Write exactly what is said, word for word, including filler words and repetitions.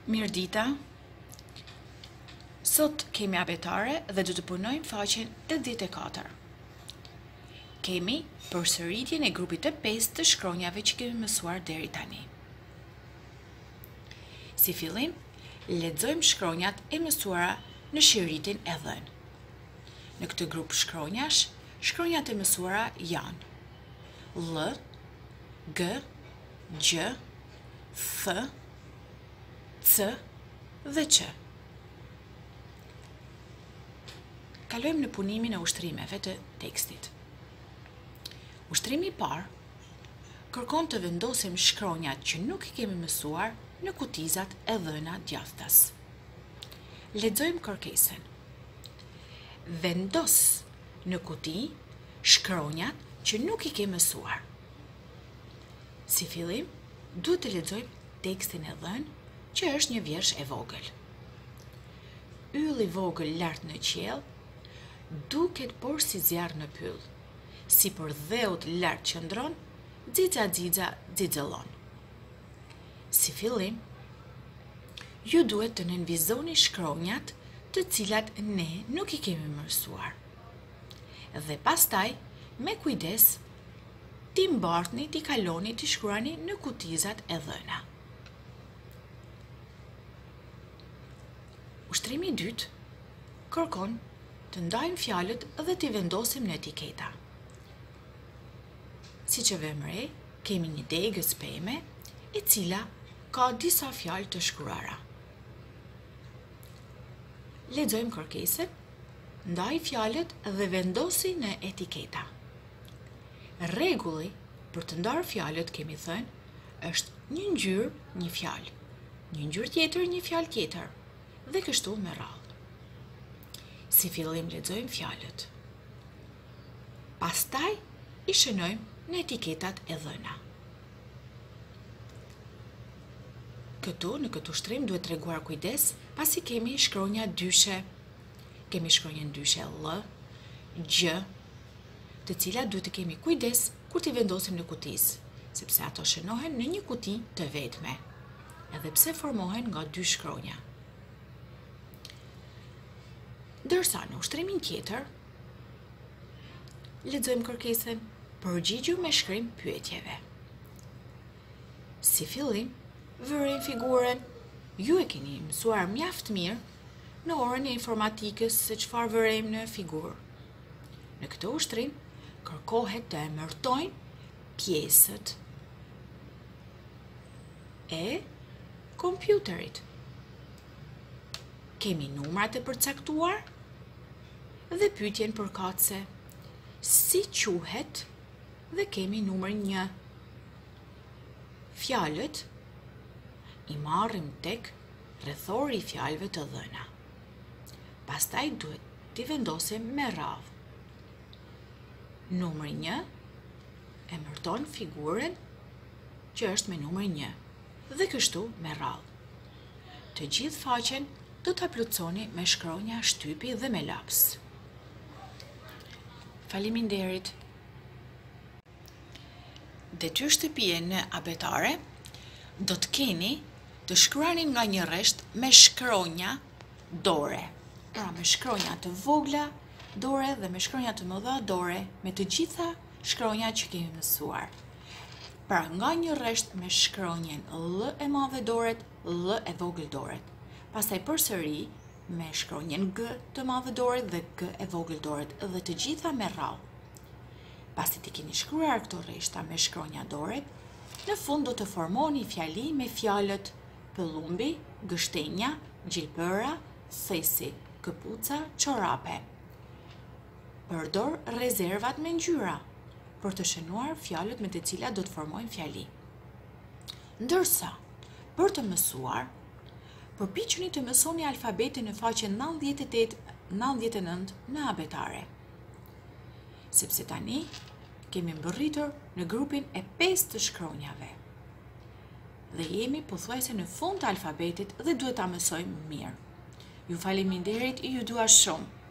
Mirdita, sot kemi abetare dhe du të punojmë faqen tetëdhjetë e katër. Kemi përsëritjen e grupit të pesë të shkronjave që kemi mësuar deri tani. Si fillim, lexojmë shkronjat e mësuara në shiritin e dhënë. Në këtë grup shkronjash, shkronjat e mësuara janë L, G, Gj, Th, C dhe Q. Kalojmë në punimin e ushtrimeve të tekstit. Ushtrimi i parë kërkon të vendosim shkronjat që nuk i kemi mësuar në kutizat e dhëna djathtas. Lexojmë kërkesën. Vendos në kuti shkronjat që nuk i kemi mësuar. Si fillim, duhet të lexojmë tekstin e dhënë, që është një vjersh e vogël. Ylli i vogël lart në qiell duket por si zjarr në pyll, si për dheut lart qëndron, xixa xixa xixëllon. Si fillim, ju duhet të nënvizoni shkronjat të cilat ne nuk i kemi mësuar. Dhe pastaj, me kujdes, ti mbartni, ti kaloni, ti shkruani në kutizat e dhëna. Ushtrimi i dytë kërkon të ndajmë fjalët dhe t'i vendosim në etiketa. Si që vëmë re, kemi një degës peme, e cila ka disa fjalë të shkruara. Lexojmë kërkesën, ndaj fjalët dhe vendosi në etiketa. Rregulli për të ndarë fjalët, kemi thënë, është një ngjyrë, një fjalë, një ngjyrë tjetër, një fjalë tjetër, dhe kështu me radhë. Si fillim lexojmë fjalët. Pastaj i shënojmë në etiketat e dhëna. Këtu, në këtë ushtrim, duhet treguar kujdes, pasi kemi shkronja dyshe, kemi shkronjën dyshe L, Gj, të cilat duhet të kemi kujdes kur t'i vendosim në kutizë, sepse ato shënohen në një kuti të vetme, edhe pse formohen nga dy shkronja. Dërsa në ushtrimin tjetër, lexojmë kërkesën, përgjigju me shkrim pyetjeve. Si fillim, vërin figurën, ju e keni mësuar mjaft mirë në orën e informatikës se çfarë vërejmë në figurë. Në këtë ushtrim, kërkohet të emërtojnë pjesët e kompjuterit. Kemi numrat e përcaktuar dhe pyetjen përkatëse, si quhet, dhe kemi numër një. Fjalët i marrim tek rrethori i fjalëve të dhëna. Pastaj duhet t'i vendosim me radhë. Numri një emërton figurën që është me numër një, dhe kështu me radhë. Të gjithë faqen do ta plotësoni me shkronja, shtypi dhe me laps. Faleminderit. Detyrë shtëpie në abetare do të keni të shkruani nga një rresht me shkronja dore. Pra me shkronja të vogla dore dhe me shkronja të mëdha dore, me të gjitha shkronjat që kemi mësuar. Pra nga një rresht me shkronjen L e madhe doret, L e vogël doret. Pastaj përsëri me shkronjen G të madhe doret dhe G e vogël doret, dhe të gjitha me radhë. Pasi ti keni shkruar këto rreshta me shkronja doret, në fund do të formoni fjali me fjalët pëllumbi, gështenja, gjilpëra, thesi, këpuca, çorape. Përdor rezervat me ngjyra për të shënuar fjalët me të cilat do të formojnë fjali. Ndërsa, për të mësuar, përpiquni të mësoni alfabetin në faqen nëntëdhjetë e tetë nëntëdhjetë e nëntë në abetare. Sepse tani kemi mbërritur në grupin e pesë të shkronjave. Dhe jemi pothuajse në fund të alfabetit dhe duhet ta mësojmë mirë. Ju faleminderit, ju dua shumë.